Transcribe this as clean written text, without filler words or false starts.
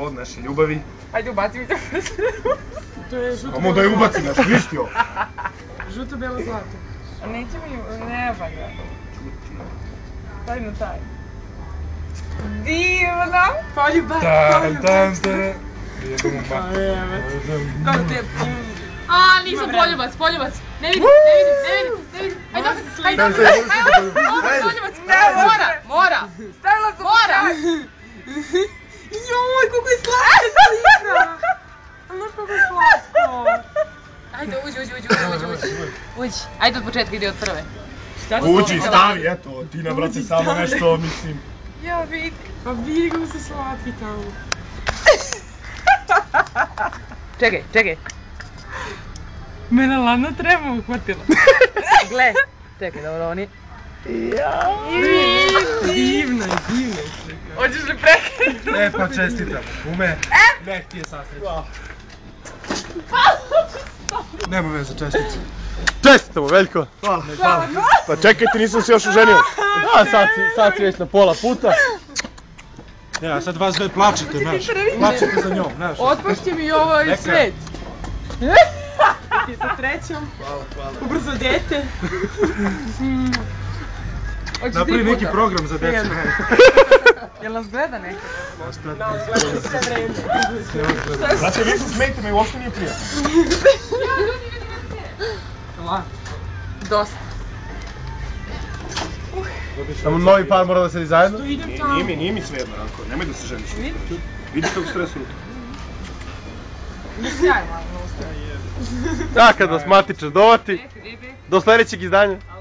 od naše ljubavi. Ajde, ubaci mi to. To je žuto Amo da je ubaci naš listio. Žuto belo zlato. A neće mi, ne pa ga. Stavi na taj. Divno! Poljubac, poljubac. Kako te je... A, nisam poljubac, poljubac. Ne vidim, ne vidim, ne vidim, ne vidim. Ajde opet, ajde opet. Opet poljubac. Mora. Stavila sam Mora. Joj, kako je slatko slika! Znaš kako je slatko? Ajde, uđi. Uđi. Ajde od početka, ide od prve. Uđi, stavi, eto, ti nam brate samo nešto, mislim. Ja vidi. Pa vidi kako se slatki tamo. Čekaj. Mene ladno treba uhvatila. Gle. Čekaj, dobro, oni. Divna je slika. Hoćeš li prekrenuti? E pa čestitam, ume. Nek ti je sasrećan. Nema veze, čestitam. Čestitamo, Veljko! Hvala. Pa čekajte, nisam se još oženio. A, sad si već na pola puta. Ja, sad vas dve plačete, znaš. Plačete za njom, znaš. Otpušti mi ovaj Neka. svet. Ti sa trećom. Hvala. Ubrzo dete. Napravi neki program za decu. Jel nas gleda neko? Znači, vi se smijete me, uopšte nije prijatno. Dosta. Samo novi par mora da sedi zajedno. Idem tamo. Nije mi svejedno, Ranko, nemoj da se ženiš. Vidi kako stres ruta. Sjaj malo. Kada nas matiče dovati. Do sljedećeg izdanja.